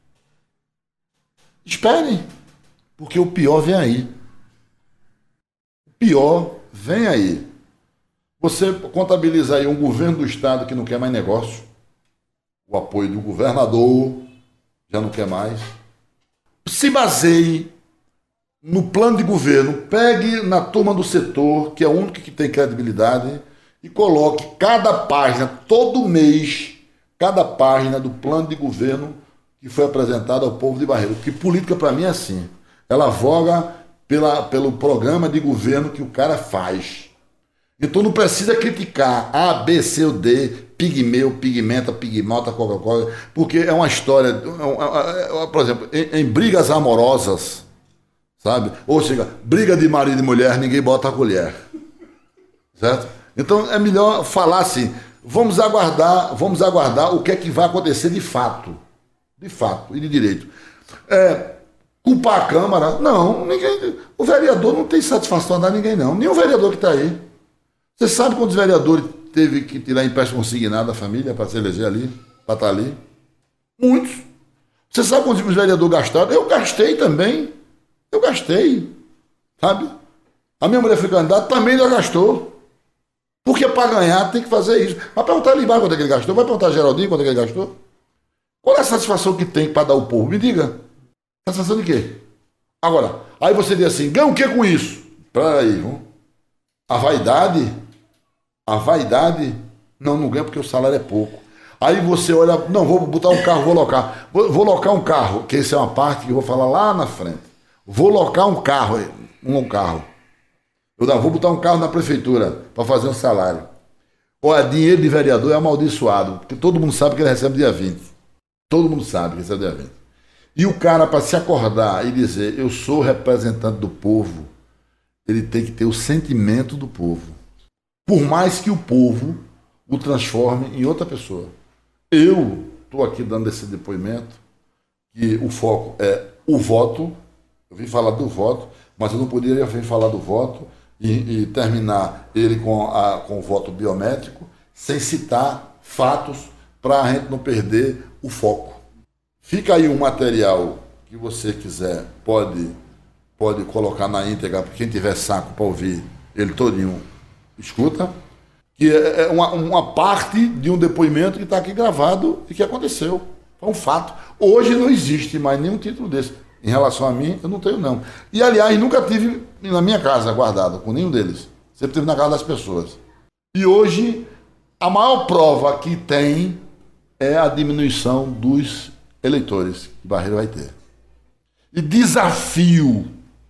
Esperem, porque o pior vem aí. O pior vem aí. Você contabiliza aí um governo do estado que não quer mais negócio. O apoio do governador já não quer mais. Se baseie no plano de governo, pegue na turma do setor, que é a única que tem credibilidade, e coloque cada página, todo mês, cada página do plano de governo que foi apresentado ao povo de Barreiro. Porque política para mim é assim. Ela voga pelo programa de governo que o cara faz. Então não precisa criticar A, B, C ou D, pigmeu, pigmenta, pigmota, Coca-Cola, porque é uma história, por exemplo, em brigas amorosas, sabe? Ou seja, briga de marido e mulher, ninguém bota a colher. Certo? Então é melhor falar assim, vamos aguardar o que é que vai acontecer de fato e de direito. Culpar a Câmara, não, ninguém, o vereador não tem satisfação a dar a ninguém não, nem o vereador que está aí. Você sabe quantos vereadores teve que tirar empréstimo consignado da família para se eleger ali, para estar ali? Muitos. Você sabe quantos os vereadores gastaram? Eu gastei também. Eu gastei. Sabe? A minha mulher foi candidata, também já gastou. Porque para ganhar tem que fazer isso. Mas perguntar ali embaixo quanto é que ele gastou? Vai perguntar a Geraldinho quanto é que ele gastou? Qual é a satisfação que tem para dar ao povo? Me diga. Satisfação de quê? Agora, aí você diz assim, ganha o que com isso? Espera aí, vamos. A vaidade, não ganha porque o salário é pouco. Aí você olha, não, vou botar um carro, vou locar um carro, que essa é uma parte que eu vou falar lá na frente. Vou locar um carro. Eu vou botar um carro na prefeitura para fazer um salário. Olha, dinheiro de vereador é amaldiçoado, porque todo mundo sabe que ele recebe dia 20. Todo mundo sabe que recebe dia 20. E o cara, para se acordar e dizer, eu sou representante do povo, ele tem que ter o sentimento do povo. Por mais que o povo o transforme em outra pessoa. Eu estou aqui dando esse depoimento, que o foco é o voto. Eu vim falar do voto, mas eu não poderia vir falar do voto e terminar ele com o voto biométrico, sem citar fatos, para a gente não perder o foco. Fica aí um material que você quiser, pode colocar na íntegra, para quem tiver saco para ouvir ele todinho, escuta, que é uma parte de um depoimento que está aqui gravado e que aconteceu. É um fato. Hoje não existe mais nenhum título desse. Em relação a mim, eu não tenho não. E, aliás, nunca tive na minha casa guardado com nenhum deles. Sempre tive na casa das pessoas. E hoje, a maior prova que tem é a diminuição dos eleitores que Barreiro vai ter. E desafio,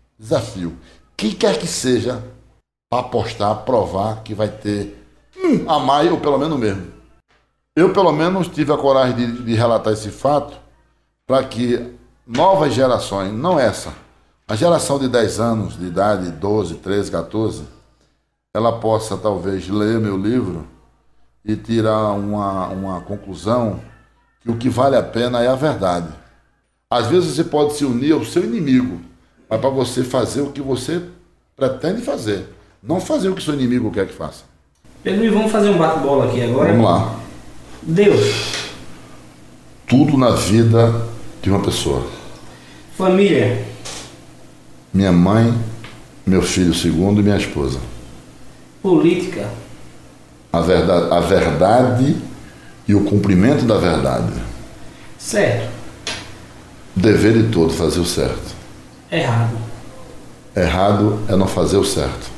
quem quer que seja, para apostar, provar que vai ter a mais ou pelo menos o mesmo. Eu, pelo menos, tive a coragem de relatar esse fato para que novas gerações, não essa, a geração de 10 anos de idade, 12, 13, 14, ela possa talvez ler meu livro e tirar uma conclusão que o que vale a pena é a verdade. Às vezes você pode se unir ao seu inimigo, mas para você fazer o que você pretende fazer. Não fazer o que seu inimigo quer que faça. Pedro, e vamos fazer um bate-bola aqui agora? Vamos lá. Deus. Tudo na vida de uma pessoa. Família. Minha mãe, meu filho segundo e minha esposa. Política. A verdade e o cumprimento da verdade. Certo. Dever de todo fazer o certo. Errado. Errado é não fazer o certo.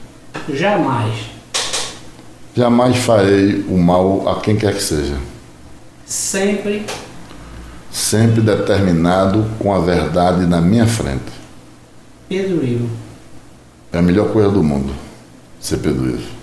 Jamais farei o mal a quem quer que seja. Sempre determinado com a verdade na minha frente. Pedro Ivo. É a melhor coisa do mundo, ser Pedro Ivo.